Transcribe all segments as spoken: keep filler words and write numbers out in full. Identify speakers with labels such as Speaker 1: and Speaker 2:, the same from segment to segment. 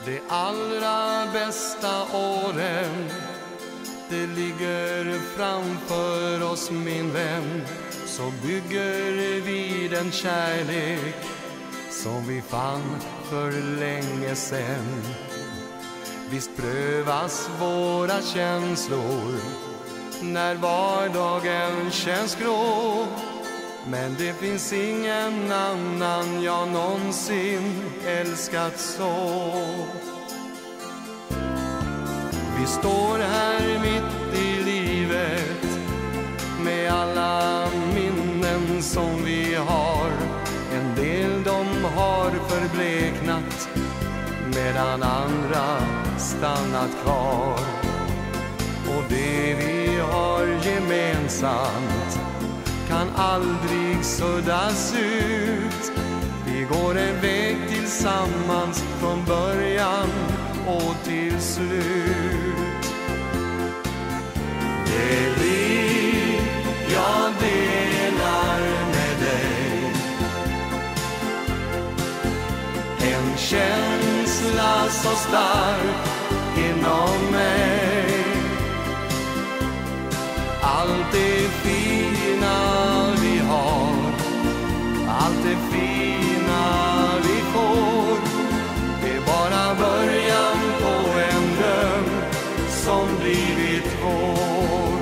Speaker 1: De allra bästa åren, det ligger framför oss min vän. Så bygger vi den kärlek som vi fann för länge sen. Visst prövas våra känslor när vardagen känns grå, men det finns ingen annan jag någonsin älskat så. Vi står här mitt i livet med alla minnen som vi har. En del de har förbleknat medan andra stannat kvar. Och det vi har gemensamt kan aldrig suddas ut. Vi går en väg tillsammans från början och till slut. Det liv jag delar med dig, en känsla så stark inom mig. Allt det fina vi har, allt det fina vi får, det är bara början på en dröm som blivit vår.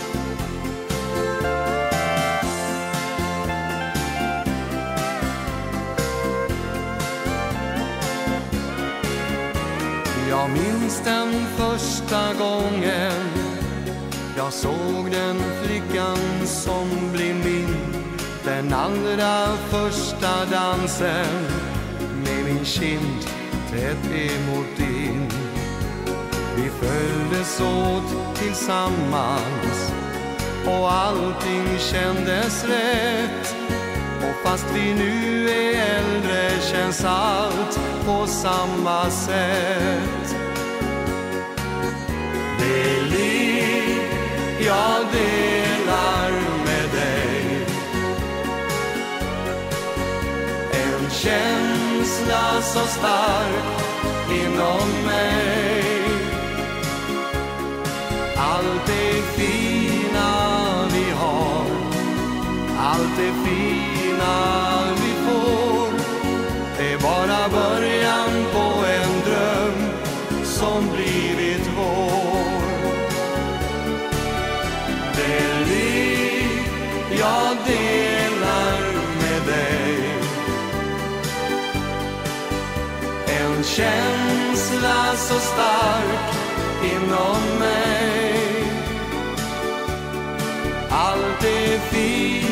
Speaker 1: Jag minns den första gången jag såg den flickan som blev min. Den allra första dansen med min kind tätt emot din. Vi följdes åt tillsammans och allting kändes rätt. Och fast vi nu är äldre känns allt på samma sätt. Det liv jag delar med dig, en känsla så stark inom mig. Allt det fina vi har, allt det fina vi får, det är bara början på en dröm som blivit vår. Det liv jag delar med dig, en känsla så stark inom mig. Allt det fina